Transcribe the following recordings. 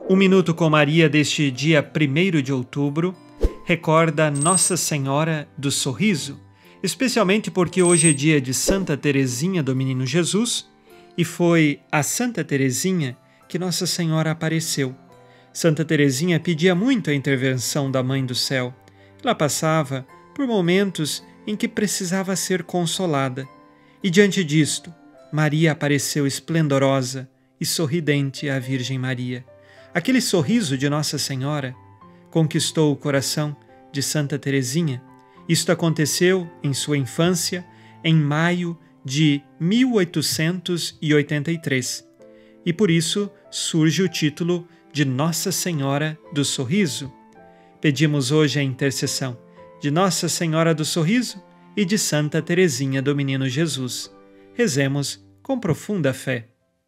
Um Minuto com Maria deste dia 1º de outubro recorda Nossa Senhora do Sorriso, especialmente porque hoje é dia de Santa Teresinha do Menino Jesus e foi a Santa Teresinha que Nossa Senhora apareceu. Santa Teresinha pedia muito a intervenção da Mãe do Céu. Ela passava por momentos em que precisava ser consolada e diante disto, Maria apareceu esplendorosa e sorridente à Virgem Maria. Aquele sorriso de Nossa Senhora conquistou o coração de Santa Teresinha. Isto aconteceu em sua infância, em maio de 1883. E por isso surge o título de Nossa Senhora do Sorriso. Pedimos hoje a intercessão de Nossa Senhora do Sorriso e de Santa Teresinha do Menino Jesus. Rezemos com profunda fé.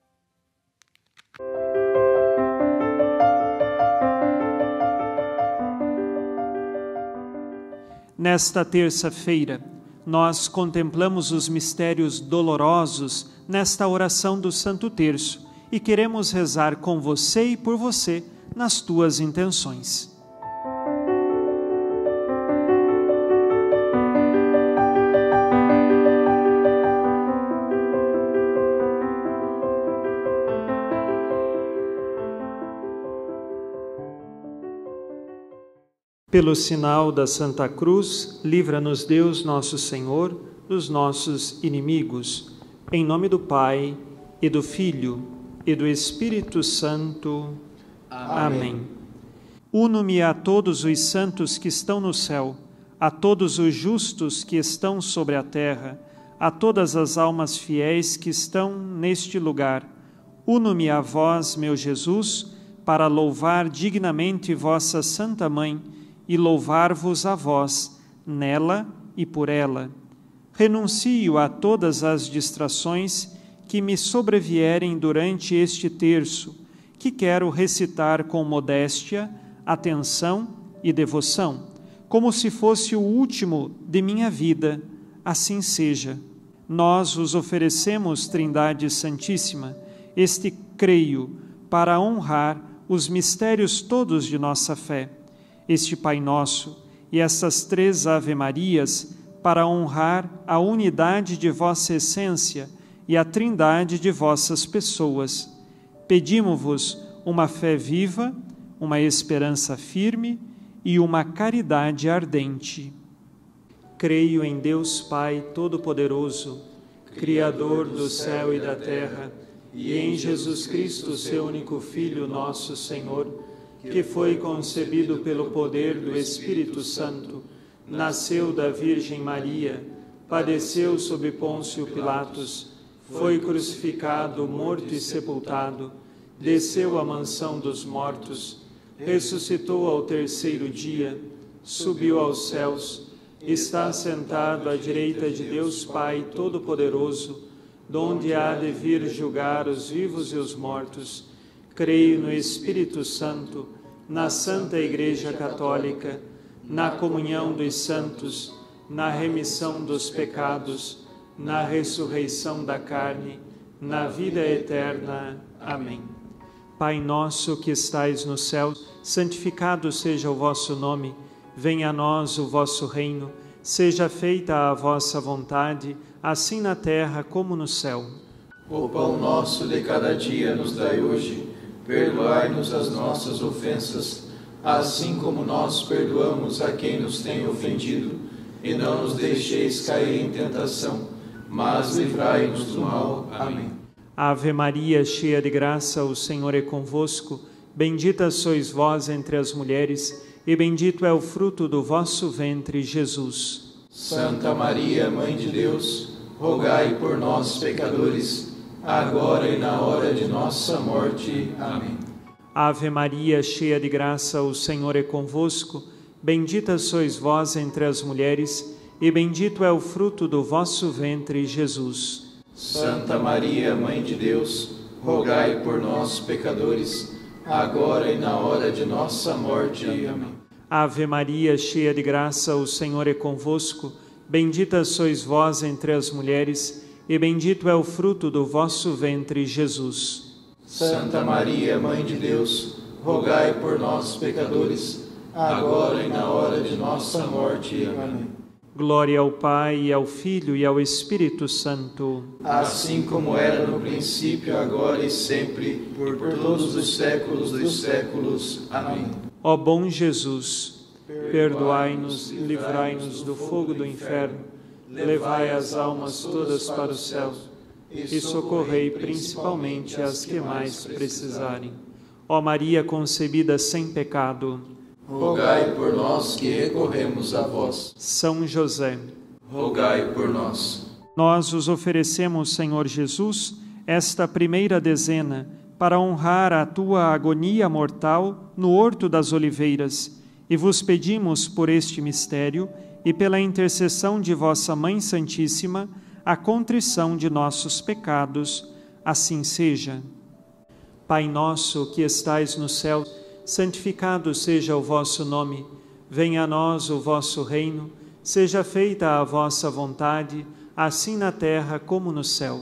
Nesta terça-feira, nós contemplamos os mistérios dolorosos nesta oração do Santo Terço e queremos rezar com você e por você nas tuas intenções. Pelo sinal da Santa Cruz, livra-nos Deus nosso Senhor dos nossos inimigos. Em nome do Pai, e do Filho, e do Espírito Santo. Amém. Uno-me a todos os santos que estão no céu, a todos os justos que estão sobre a terra, a todas as almas fiéis que estão neste lugar. Uno-me a vós, meu Jesus, para louvar dignamente vossa Santa Mãe, e louvar-vos a vós, nela e por ela. Renuncio a todas as distrações que me sobrevierem durante este terço, que quero recitar com modéstia, atenção e devoção, como se fosse o último de minha vida. Assim seja. Nós os oferecemos, Trindade Santíssima, este creio, para honrar os mistérios todos de nossa fé, este Pai Nosso e essas 3 Ave-Marias, para honrar a unidade de vossa essência e a trindade de vossas pessoas. Pedimo-vos uma fé viva, uma esperança firme e uma caridade ardente. Creio em Deus Pai Todo-Poderoso, Criador do céu e da terra, e em Jesus Cristo, seu único Filho, nosso Senhor, que foi concebido pelo poder do Espírito Santo, nasceu da Virgem Maria, padeceu sob Pôncio Pilatos, foi crucificado, morto e sepultado, desceu à mansão dos mortos, ressuscitou ao 3º dia, subiu aos céus, está sentado à direita de Deus Pai Todo-Poderoso, donde há de vir julgar os vivos e os mortos. Creio no Espírito Santo, na Santa Igreja Católica, na comunhão dos santos, na remissão dos pecados, na ressurreição da carne, na vida eterna. Amém. Pai nosso que estais no céu, santificado seja o vosso nome. Venha a nós o vosso reino. Seja feita a vossa vontade, assim na terra como no céu. O pão nosso de cada dia nos dai hoje. Perdoai-nos as nossas ofensas, assim como nós perdoamos a quem nos tem ofendido, e não nos deixeis cair em tentação, mas livrai-nos do mal. Amém. Ave Maria, cheia de graça, o Senhor é convosco. Bendita sois vós entre as mulheres, e bendito é o fruto do vosso ventre, Jesus. Santa Maria, Mãe de Deus, rogai por nós, pecadores, agora e na hora de nossa morte. Amém. Ave Maria, cheia de graça, o Senhor é convosco. Bendita sois vós entre as mulheres, e bendito é o fruto do vosso ventre, Jesus. Santa Maria, Mãe de Deus, rogai por nós, pecadores, agora e na hora de nossa morte. Amém. Ave Maria, cheia de graça, o Senhor é convosco. Bendita sois vós entre as mulheres, e bendito é o fruto do vosso ventre, Jesus. Santa Maria, Mãe de Deus, rogai por nós, pecadores, agora e na hora de nossa morte. Amém. Glória ao Pai, e ao Filho e ao Espírito Santo. Assim como era no princípio, agora e sempre, por todos os séculos dos séculos. Amém. Ó bom Jesus, perdoai-nos e livrai-nos do fogo do inferno, levai as almas todas para o céu e socorrei principalmente as que mais precisarem. Ó Maria concebida sem pecado, rogai por nós que recorremos a vós. São José, rogai por nós. Nós os oferecemos, Senhor Jesus, esta primeira dezena, para honrar a tua agonia mortal no Horto das Oliveiras, e vos pedimos por este mistério e pela intercessão de vossa Mãe Santíssima, a contrição de nossos pecados. Assim seja. Pai nosso que estais no céu, santificado seja o vosso nome. Venha a nós o vosso reino. Seja feita a vossa vontade, assim na terra como no céu.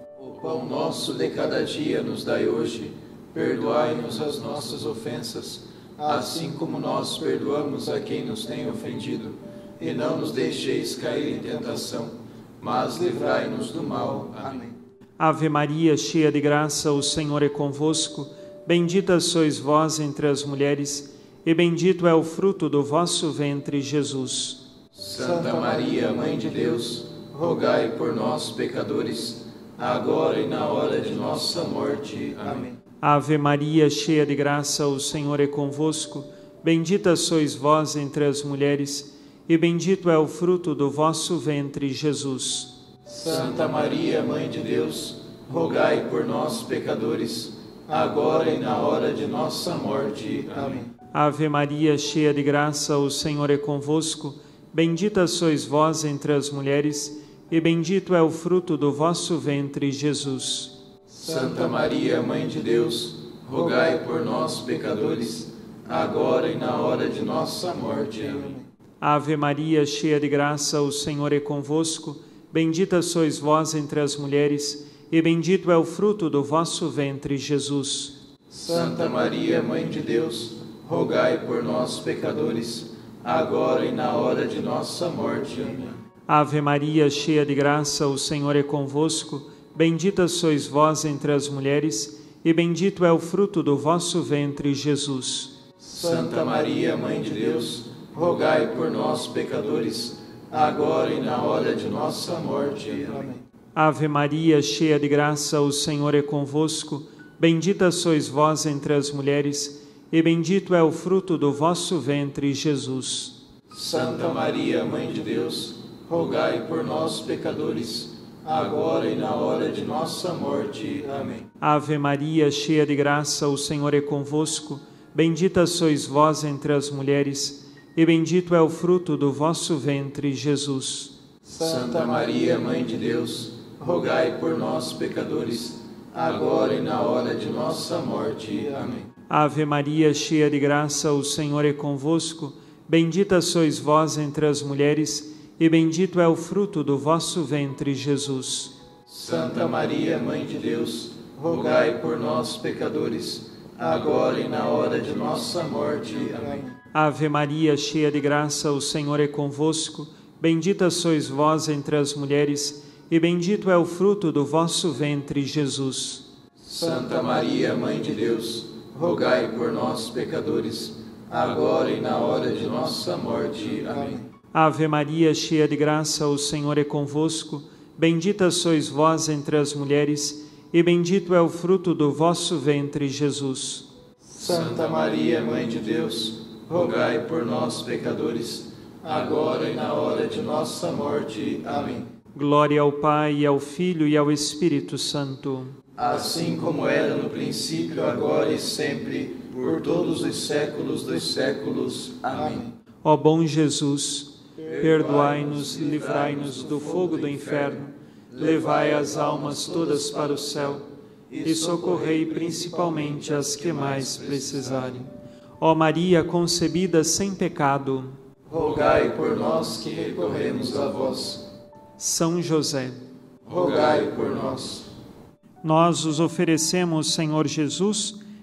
O pão nosso de cada dia nos dai hoje. Perdoai-nos as nossas ofensas, assim como nós perdoamos a quem nos tem ofendido. E não nos deixeis cair em tentação, mas livrai-nos do mal. Amém. Ave Maria, cheia de graça, o Senhor é convosco. Bendita sois vós entre as mulheres, e bendito é o fruto do vosso ventre, Jesus. Santa Maria, Mãe de Deus, rogai por nós, pecadores, agora e na hora de nossa morte. Amém. Ave Maria, cheia de graça, o Senhor é convosco. Bendita sois vós entre as mulheres, e bendito é o fruto do vosso ventre, Jesus. Santa Maria, Mãe de Deus, rogai por nós, pecadores, agora e na hora de nossa morte. Amém. Ave Maria, cheia de graça, o Senhor é convosco. Bendita sois vós entre as mulheres, e bendito é o fruto do vosso ventre, Jesus. Santa Maria, Mãe de Deus, rogai por nós, pecadores, agora e na hora de nossa morte. Amém. Ave Maria, cheia de graça, o Senhor é convosco. Bendita sois vós entre as mulheres, e bendito é o fruto do vosso ventre, Jesus. Santa Maria, Mãe de Deus, rogai por nós, pecadores, agora e na hora de nossa morte. Amém. Ave Maria, cheia de graça, o Senhor é convosco. Bendita sois vós entre as mulheres, e bendito é o fruto do vosso ventre, Jesus. Santa Maria, Mãe de Deus, rogai por nós, pecadores, agora e na hora de nossa morte. Amém. Ave Maria, cheia de graça, o Senhor é convosco. Bendita sois vós entre as mulheres, e bendito é o fruto do vosso ventre, Jesus. Santa Maria, Mãe de Deus, rogai por nós, pecadores, agora e na hora de nossa morte. Amém. Ave Maria, cheia de graça, o Senhor é convosco. Bendita sois vós entre as mulheres, e bendito é o fruto do vosso ventre, Jesus. Santa Maria, Mãe de Deus, rogai por nós, pecadores, agora e na hora de nossa morte. Amém. Ave Maria, cheia de graça, o Senhor é convosco. Bendita sois vós entre as mulheres, e bendito é o fruto do vosso ventre, Jesus. Santa Maria, Mãe de Deus, rogai por nós, pecadores, agora e na hora de nossa morte. Amém. Ave Maria, cheia de graça, o Senhor é convosco. Bendita sois vós entre as mulheres, e bendito é o fruto do vosso ventre, Jesus. Santa Maria, Mãe de Deus, rogai por nós, pecadores, agora e na hora de nossa morte. Amém. Ave Maria, cheia de graça, o Senhor é convosco. Bendita sois vós entre as mulheres, e bendito é o fruto do vosso ventre, Jesus. Santa Maria, Mãe de Deus, rogai por nós, pecadores, agora e na hora de nossa morte. Amém. Glória ao Pai, e ao Filho e ao Espírito Santo. Assim como era no princípio, agora e sempre, por todos os séculos dos séculos. Amém. Ó bom Jesus, perdoai-nos e livrai-nos do fogo do inferno, levai as almas todas para o céu e socorrei principalmente as que mais precisarem. Ó Maria concebida sem pecado, rogai por nós que recorremos a vós. São José, rogai por nós. Nós os oferecemos, Senhor Jesus,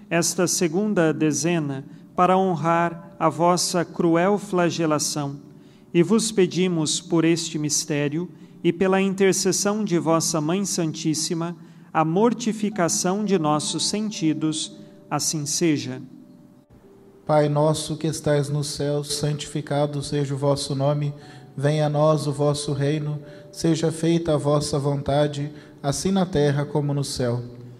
esta segunda dezena para honrar a vossa cruel flagelação. E vos pedimos por este mistério e pela intercessão de vossa Mãe Santíssima, a mortificação de nossos sentidos, assim seja. Pai nosso que estais nos céus, santificado seja o vosso nome, venha a nós o vosso reino, seja feita a vossa vontade, assim na terra como no céu.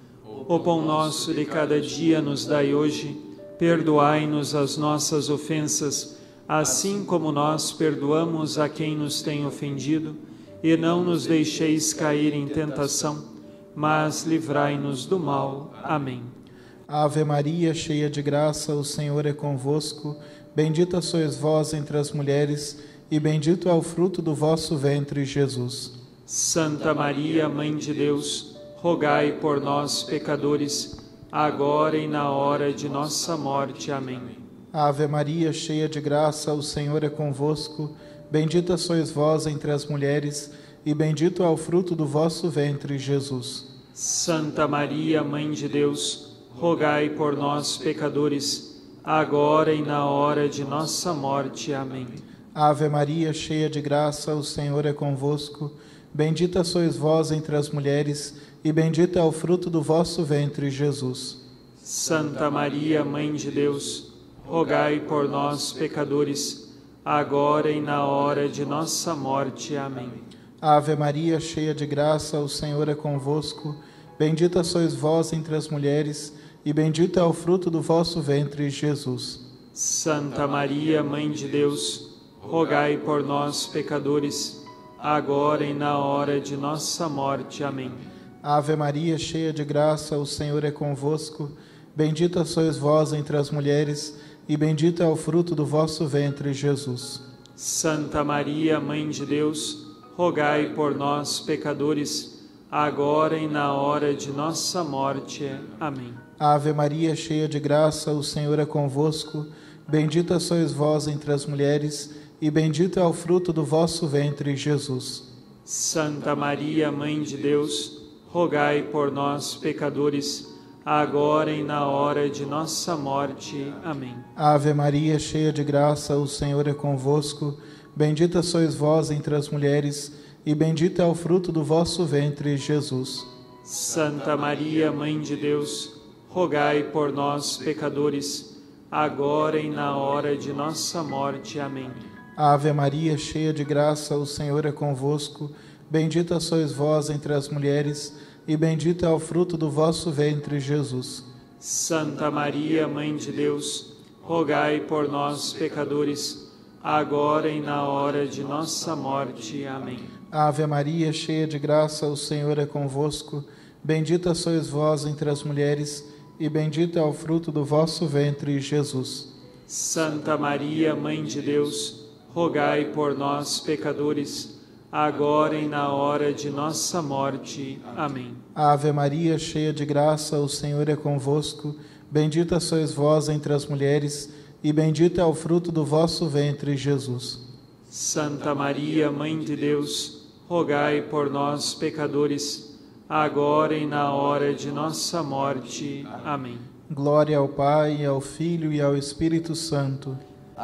O pão nosso de cada dia nos dai hoje, perdoai-nos as nossas ofensas, assim como nós perdoamos a quem nos tem ofendido, e não nos deixeis cair em tentação, mas livrai-nos do mal. Amém. Ave Maria, cheia de graça, o Senhor é convosco, bendita sois vós entre as mulheres, e bendito é o fruto do vosso ventre, Jesus. Santa Maria, Mãe de Deus, rogai por nós, pecadores, agora e na hora de nossa morte. Amém. Ave Maria, cheia de graça, o Senhor é convosco, bendita sois vós entre as mulheres, e bendito é o fruto do vosso ventre, Jesus. Santa Maria, Mãe de Deus, rogai por nós, pecadores, agora e na hora de nossa morte. Amém. Ave Maria, cheia de graça, o Senhor é convosco, bendita sois vós entre as mulheres, e bendito é o fruto do vosso ventre, Jesus. Santa Maria, Mãe de Deus, rogai por nós, pecadores, agora e na hora de nossa morte. Amém. Ave Maria, cheia de graça, o Senhor é convosco, bendita sois vós entre as mulheres, e bendito é o fruto do vosso ventre, Jesus. Santa Maria, Mãe de Deus, rogai por nós, pecadores, agora e na hora de nossa morte. Amém. Ave Maria, cheia de graça, o Senhor é convosco, bendita sois vós entre as mulheres, e bendito é o fruto do vosso ventre, Jesus. Santa Maria, Mãe de Deus, rogai por nós, pecadores, agora e na hora de nossa morte. Amém. Ave Maria, cheia de graça, o Senhor é convosco, bendita sois vós entre as mulheres, e bendito é o fruto do vosso ventre, Jesus. Santa Maria, Mãe de Deus, rogai por nós, pecadores, agora e na hora de nossa morte. Amém. Ave Maria, cheia de graça, o Senhor é convosco, bendita sois vós entre as mulheres, e bendito é o fruto do vosso ventre, Jesus. Santa Maria, Mãe de Deus, rogai por nós, pecadores, agora e na hora de nossa morte. Amém. Ave Maria, cheia de graça, o Senhor é convosco, bendita sois vós entre as mulheres, e bendito é o fruto do vosso ventre, Jesus. Santa Maria, Mãe de Deus, rogai por nós, pecadores, agora e na hora de nossa morte. Amém. Ave Maria, cheia de graça, o Senhor é convosco, bendita sois vós entre as mulheres, e bendito é o fruto do vosso ventre, Jesus. Santa Maria, Mãe de Deus, rogai por nós, pecadores, agora e na hora de nossa morte. Amém. Ave Maria, cheia de graça, o Senhor é convosco, bendita sois vós entre as mulheres, e bendito é o fruto do vosso ventre, Jesus. Santa Maria, Mãe de Deus, rogai por nós, pecadores, agora e na hora de nossa morte. Amém. Glória ao Pai, ao Filho e ao Espírito Santo.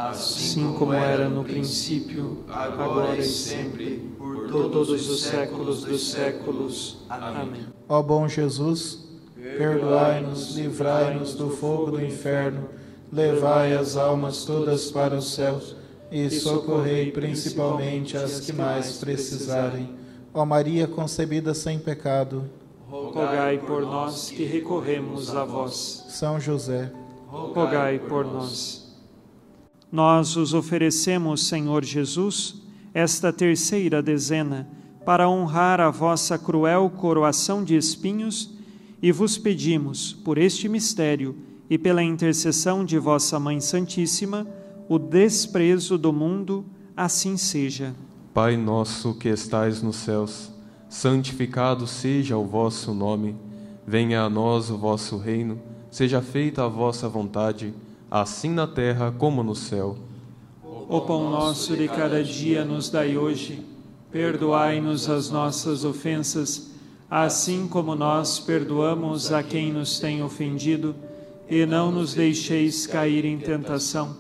Assim como era no princípio, agora e sempre, por todos os séculos dos séculos. Amém. Ó bom Jesus, perdoai-nos, livrai-nos do fogo do inferno, levai as almas todas para o céu e socorrei principalmente as que mais precisarem. Ó Maria concebida sem pecado, rogai por nós que recorremos a vós. São José, rogai por nós. Nós os oferecemos, Senhor Jesus, esta terceira dezena, para honrar a vossa cruel coroação de espinhos, e vos pedimos, por este mistério e pela intercessão de vossa Mãe Santíssima, o desprezo do mundo, assim seja. Pai nosso que estais nos céus, santificado seja o vosso nome, venha a nós o vosso reino, seja feita a vossa vontade, assim na terra como no céu. O pão nosso de cada dia nos dai hoje, perdoai-nos as nossas ofensas, assim como nós perdoamos a quem nos tem ofendido, e não nos deixeis cair em tentação,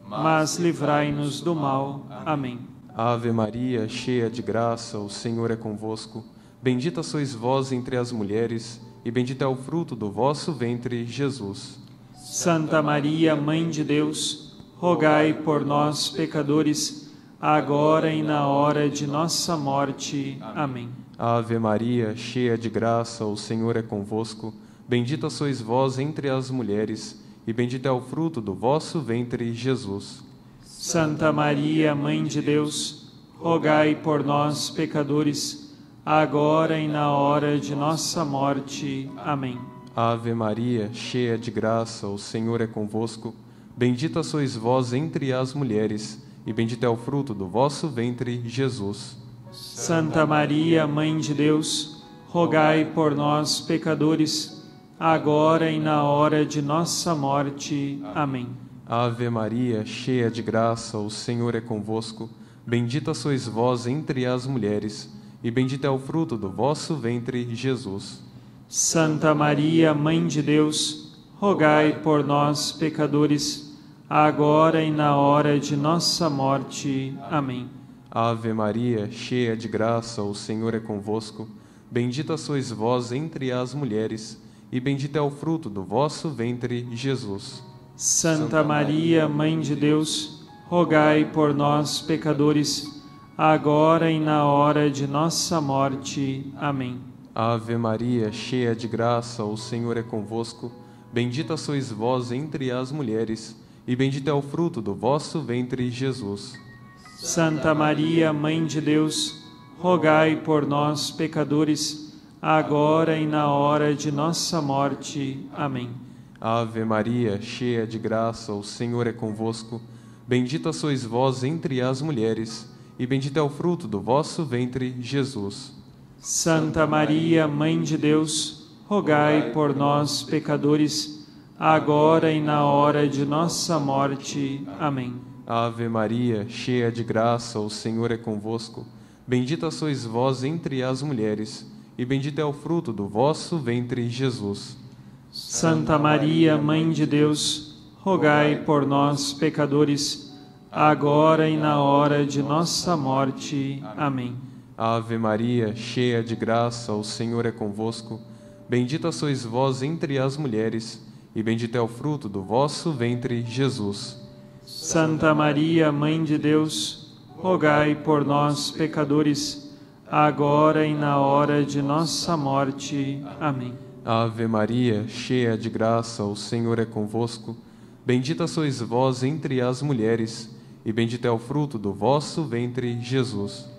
mas livrai-nos do mal. Amém. Ave Maria, cheia de graça, o Senhor é convosco. Bendita sois vós entre as mulheres, e bendito é o fruto do vosso ventre, Jesus. Santa Maria, Mãe de Deus, rogai por nós, pecadores, agora e na hora de nossa morte. Amém. Ave Maria, cheia de graça, o Senhor é convosco. Bendita sois vós entre as mulheres, e bendito é o fruto do vosso ventre, Jesus. Santa Maria, Mãe de Deus, rogai por nós, pecadores, agora e na hora de nossa morte. Amém. Ave Maria, cheia de graça, o Senhor é convosco. Bendita sois vós entre as mulheres, e bendito é o fruto do vosso ventre, Jesus. Santa Maria, Mãe de Deus, rogai por nós, pecadores, agora e na hora de nossa morte. Amém. Ave Maria, cheia de graça, o Senhor é convosco. Bendita sois vós entre as mulheres, e bendito é o fruto do vosso ventre, Jesus. Santa Maria, Mãe de Deus, rogai por nós, pecadores, agora e na hora de nossa morte. Amém. Ave Maria, cheia de graça, o Senhor é convosco. Bendita sois vós entre as mulheres, e bendito é o fruto do vosso ventre, Jesus. Santa Maria, Mãe de Deus, rogai por nós, pecadores, agora e na hora de nossa morte. Amém. Ave Maria, cheia de graça, o Senhor é convosco. Bendita sois vós entre as mulheres, e bendito é o fruto do vosso ventre, Jesus. Santa Maria, Mãe de Deus, rogai por nós, pecadores, agora e na hora de nossa morte. Amém. Ave Maria, cheia de graça, o Senhor é convosco. Bendita sois vós entre as mulheres, e bendito é o fruto do vosso ventre, Jesus. Santa Maria, Mãe de Deus, rogai por nós, pecadores, agora e na hora de nossa morte. Amém. Ave Maria, cheia de graça, o Senhor é convosco. Bendita sois vós entre as mulheres, e bendito é o fruto do vosso ventre, Jesus. Santa Maria, Mãe de Deus, rogai por nós, pecadores, agora e na hora de nossa morte. Amém. Ave Maria, cheia de graça, o Senhor é convosco. Bendita sois vós entre as mulheres, e bendito é o fruto do vosso ventre, Jesus. Santa Maria, Mãe de Deus, rogai por nós, pecadores, agora e na hora de nossa morte. Amém. Ave Maria, cheia de graça, o Senhor é convosco. Bendita sois vós entre as mulheres, e bendito é o fruto do vosso ventre, Jesus.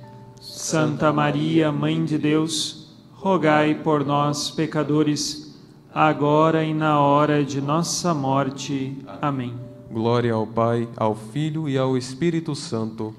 Santa Maria, Mãe de Deus, rogai por nós, pecadores, agora e na hora de nossa morte. Amém. Glória ao Pai, ao Filho e ao Espírito Santo.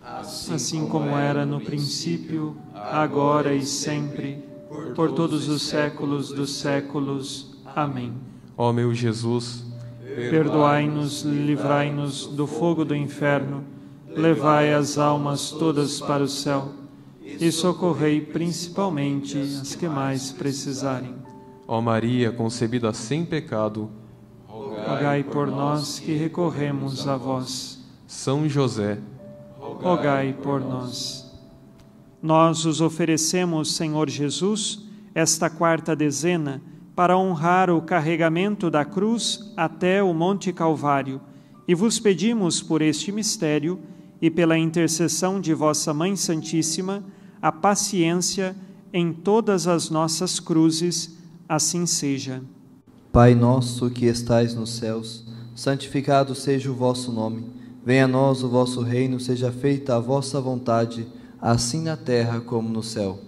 Assim como era no princípio, agora e sempre, por todos os séculos dos séculos. Amém. Ó meu Jesus, perdoai-nos, livrai-nos do fogo do inferno, levai as almas todas para o céu e socorrei principalmente as que mais precisarem. Ó Maria, concebida sem pecado, rogai por nós que recorremos a vós. São José, rogai por nós. Nós os oferecemos, Senhor Jesus, esta quarta dezena, para honrar o carregamento da cruz até o Monte Calvário, e vos pedimos por este mistério e pela intercessão de vossa Mãe Santíssima, a paciência em todas as nossas cruzes, assim seja. Pai nosso que estais nos céus, santificado seja o vosso nome. Venha a nós o vosso reino, seja feita a vossa vontade, assim na terra como no céu.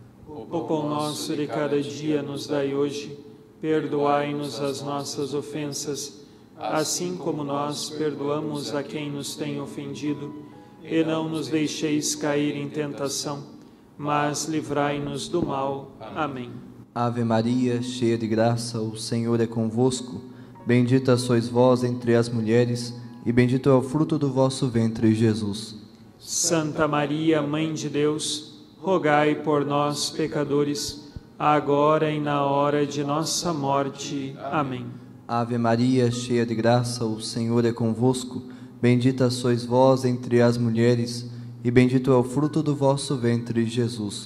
O pão nosso de cada dia nos dai hoje, perdoai-nos as nossas ofensas, assim como nós perdoamos a quem nos tem ofendido, e não nos deixeis cair em tentação, mas livrai-nos do mal. Amém. Ave Maria, cheia de graça, o Senhor é convosco. Bendita sois vós entre as mulheres, e bendito é o fruto do vosso ventre, Jesus. Santa Maria, Mãe de Deus, rogai por nós, pecadores, agora e na hora de nossa morte. Amém. Ave Maria, cheia de graça, o Senhor é convosco. Bendita sois vós entre as mulheres, e bendito é o fruto do vosso ventre, Jesus.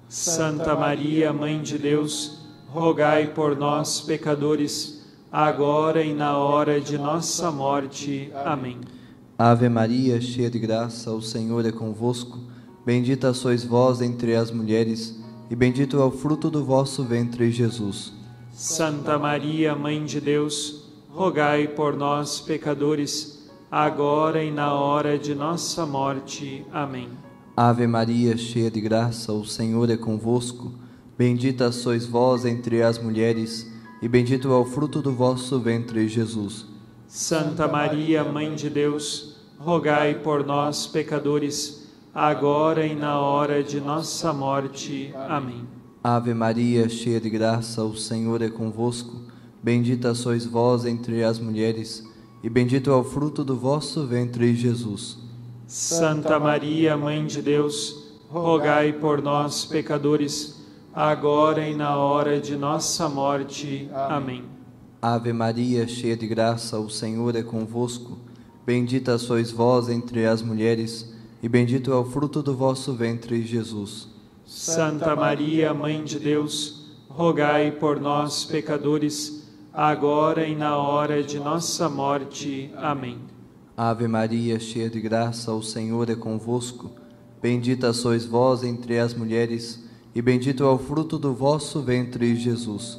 Santa Maria, Mãe de Deus, rogai por nós, pecadores, agora e na hora de nossa morte. Amém. Ave Maria, cheia de graça, o Senhor é convosco. Bendita sois vós entre as mulheres, e bendito é o fruto do vosso ventre, Jesus. Santa Maria, Mãe de Deus, rogai por nós, pecadores, agora e na hora de nossa morte. Amém. Ave Maria, cheia de graça, o Senhor é convosco. Bendita sois vós entre as mulheres, e bendito é o fruto do vosso ventre, Jesus. Santa Maria, Mãe de Deus, rogai por nós, pecadores, agora e na hora de nossa morte. Amém. Ave Maria, cheia de graça, o Senhor é convosco. Bendita sois vós entre as mulheres, e bendito é o fruto do vosso ventre, Jesus. Santa Maria, Mãe de Deus, rogai por nós, pecadores, agora e na hora de nossa morte. Amém. Ave Maria, cheia de graça, o Senhor é convosco. Bendita sois vós entre as mulheres, e bendito é o fruto do vosso ventre, Jesus. Santa Maria, Mãe de Deus, rogai por nós, pecadores, agora e na hora de nossa morte. Amém. Ave Maria, cheia de graça, o Senhor é convosco. Bendita sois vós entre as mulheres, e bendito é o fruto do vosso ventre, Jesus.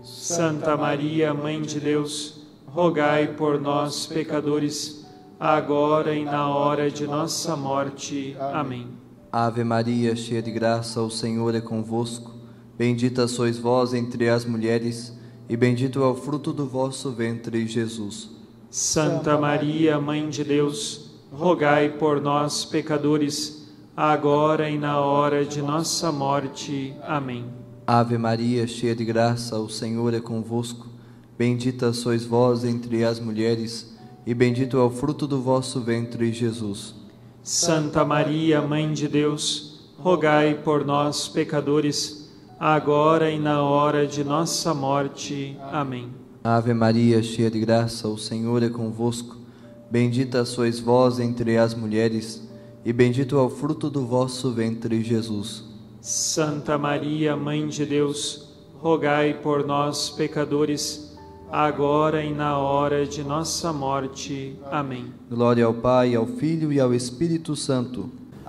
Santa Maria, Mãe de Deus, rogai por nós, pecadores, agora e na hora de nossa morte. Amém. Ave Maria, cheia de graça, o Senhor é convosco. Bendita sois vós entre as mulheres, e bendito é o fruto do vosso ventre, Jesus. Santa Maria, Mãe de Deus, rogai por nós, pecadores, agora e na hora de nossa morte. Amém. Ave Maria, cheia de graça, o Senhor é convosco. Bendita sois vós entre as mulheres, e bendito é o fruto do vosso ventre, Jesus. Santa Maria, Mãe de Deus, rogai por nós, pecadores, agora e na hora de nossa morte. Amém. Ave Maria, cheia de graça, o Senhor é convosco. Bendita sois vós entre as mulheres, e bendito é o fruto do vosso ventre, Jesus. Santa Maria, Mãe de Deus, rogai por nós, pecadores, agora e na hora de nossa morte. Amém. Glória ao Pai, ao Filho e ao Espírito Santo.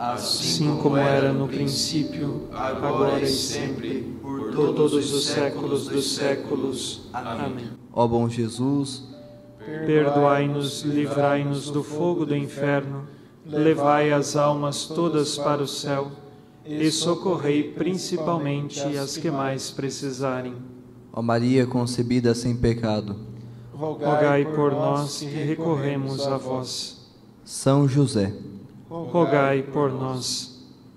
Assim como era no princípio, agora e sempre, por todos os séculos dos séculos. Amém. Ó bom Jesus, perdoai-nos, livrai-nos do fogo do inferno, levai as almas todas para o céu e socorrei principalmente as que mais precisarem. ó Maria concebida sem pecado, Rogai por nós que recorremos a vós. São José, rogai por nós.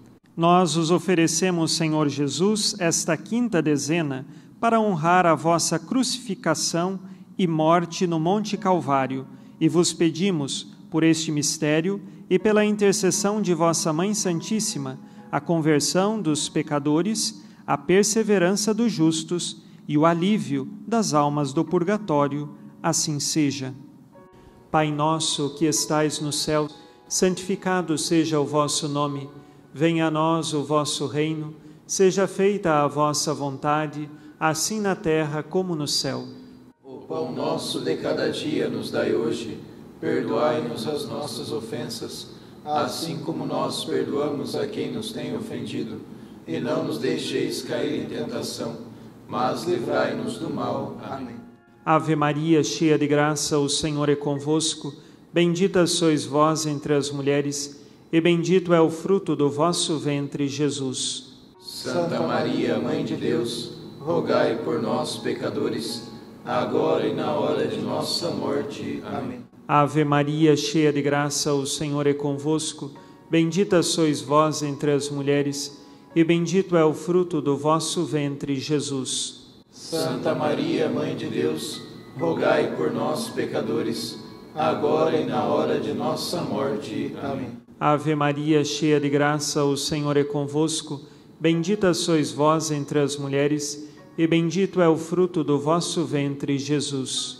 Nós os oferecemos, Senhor Jesus, esta quinta dezena para honrar a vossa crucificação e morte no Monte Calvário, e vos pedimos, por este mistério e pela intercessão de vossa Mãe Santíssima, a conversão dos pecadores, a perseverança dos justos e o alívio das almas do purgatório. Assim seja. Pai nosso que estais no céu, santificado seja o vosso nome. Venha a nós o vosso reino. Seja feita a vossa vontade, assim na terra como no céu. O pão nosso de cada dia nos dai hoje. Perdoai-nos as nossas ofensas, assim como nós perdoamos a quem nos tem ofendido. E não nos deixeis cair em tentação, mas livrai-nos do mal. Amém. Ave Maria, cheia de graça, o Senhor é convosco. Bendita sois vós entre as mulheres, e bendito é o fruto do vosso ventre, Jesus. Santa Maria, Mãe de Deus, rogai por nós, pecadores, agora e na hora de nossa morte. Amém. Ave Maria, cheia de graça, o Senhor é convosco. Bendita sois vós entre as mulheres, e bendito é o fruto do vosso ventre, Jesus. Santa Maria, Mãe de Deus, rogai por nós, pecadores, agora e na hora de nossa morte. Amém. Ave Maria, cheia de graça, o Senhor é convosco. Bendita sois vós entre as mulheres, e bendito é o fruto do vosso ventre, Jesus.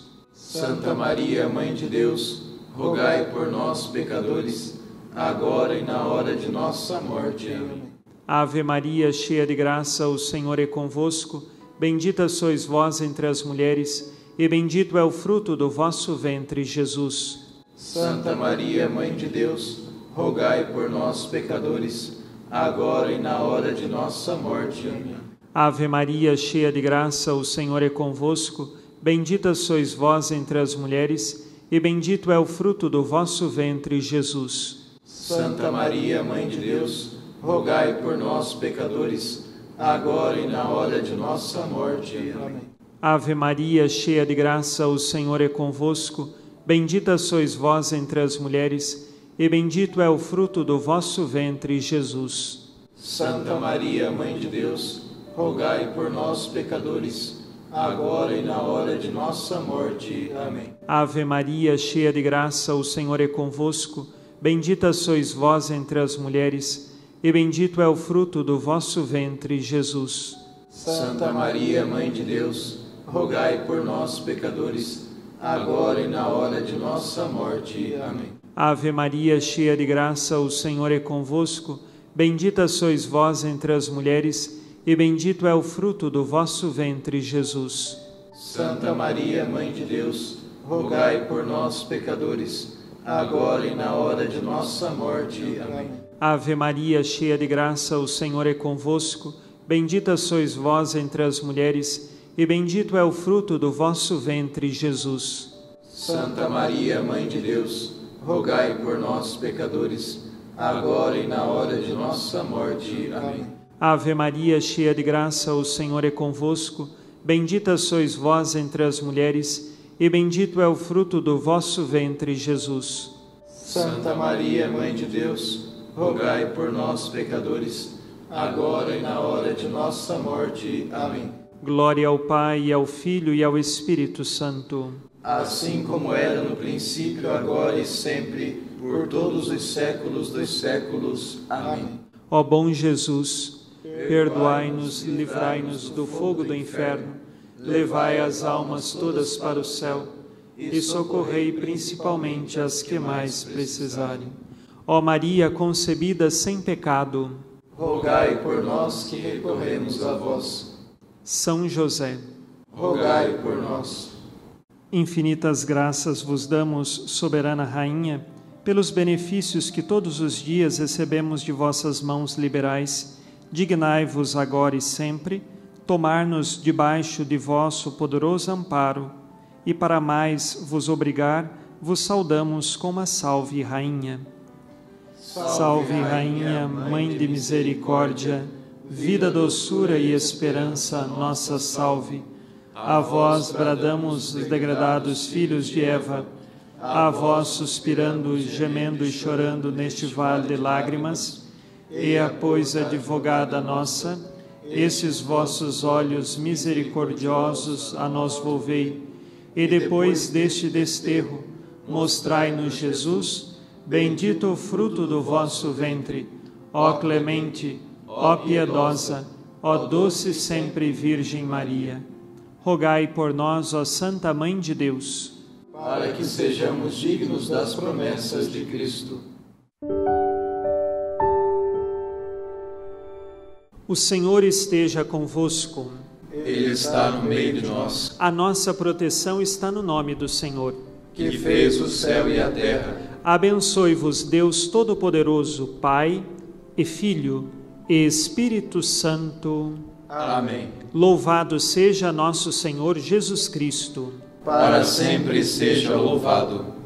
Santa Maria, Mãe de Deus, rogai por nós, pecadores, agora e na hora de nossa morte. Amém. Ave Maria, cheia de graça, o Senhor é convosco. Bendita sois vós entre as mulheres, e bendito é o fruto do vosso ventre, Jesus. Santa Maria, Mãe de Deus, rogai por nós, pecadores, agora e na hora de nossa morte. Amém. Ave Maria, cheia de graça, o Senhor é convosco. Bendita sois vós entre as mulheres, e bendito é o fruto do vosso ventre, Jesus. Santa Maria, Mãe de Deus, rogai por nós, pecadores, agora e na hora de nossa morte. Amém. Ave Maria, cheia de graça, o Senhor é convosco. Bendita sois vós entre as mulheres, e bendito é o fruto do vosso ventre, Jesus. Santa Maria, Mãe de Deus, rogai por nós, pecadores, agora e na hora de nossa morte. Amém. Ave Maria, cheia de graça, o Senhor é convosco. Bendita sois vós entre as mulheres, e bendito é o fruto do vosso ventre, Jesus. Santa Maria, Mãe de Deus, rogai por nós, pecadores, agora e na hora de nossa morte. Amém. Ave Maria, cheia de graça, o Senhor é convosco. Bendita sois vós entre as mulheres, e bendito é o fruto do vosso ventre, Jesus. Santa Maria, Mãe de Deus, rogai por nós, pecadores, agora e na hora de nossa morte. Amém. Ave Maria, cheia de graça, o Senhor é convosco. Bendita sois vós entre as mulheres, e bendito é o fruto do vosso ventre, Jesus. Santa Maria, Mãe de Deus, rogai por nós, pecadores, agora e na hora de nossa morte. Amém. Ave Maria, cheia de graça, o Senhor é convosco. Bendita sois vós entre as mulheres, e bendito é o fruto do vosso ventre, Jesus. Santa Maria, Mãe de Deus, rogai por nós, pecadores, agora e na hora de nossa morte. Amém. Glória ao Pai, e ao Filho e ao Espírito Santo. Assim como era no princípio, agora e sempre, por todos os séculos dos séculos. Amém. Ó bom Jesus, perdoai-nos, livrai-nos do fogo do inferno, levai as almas todas para o céu e socorrei principalmente as que mais precisarem. Ó Maria concebida sem pecado, rogai por nós que recorremos a vós. São José, rogai por nós. Infinitas graças vos damos, soberana Rainha, pelos benefícios que todos os dias recebemos de vossas mãos liberais. Dignai-vos agora e sempre tomar-nos debaixo de vosso poderoso amparo, e para mais vos obrigar, vos saudamos com uma salve, Rainha. Salve, Rainha, Mãe de misericórdia, vida, doçura e esperança, nossa salve. A vós bradamos os degradados filhos de Eva, a vós suspirando, gemendo e chorando neste vale de lágrimas. Ea, pois, advogada nossa, esses vossos olhos misericordiosos a nós volvei, e depois deste desterro, mostrai-nos Jesus, bendito o fruto do vosso ventre. Ó clemente, ó piedosa, ó doce sempre Virgem Maria. Rogai por nós, ó Santa Mãe de Deus, para que sejamos dignos das promessas de Cristo. O Senhor esteja convosco. Ele está no meio de nós. A nossa proteção está no nome do Senhor, que fez o céu e a terra. Abençoe-vos Deus Todo-Poderoso, Pai e Filho e Espírito Santo. Amém. Louvado seja nosso Senhor Jesus Cristo. Para sempre seja louvado.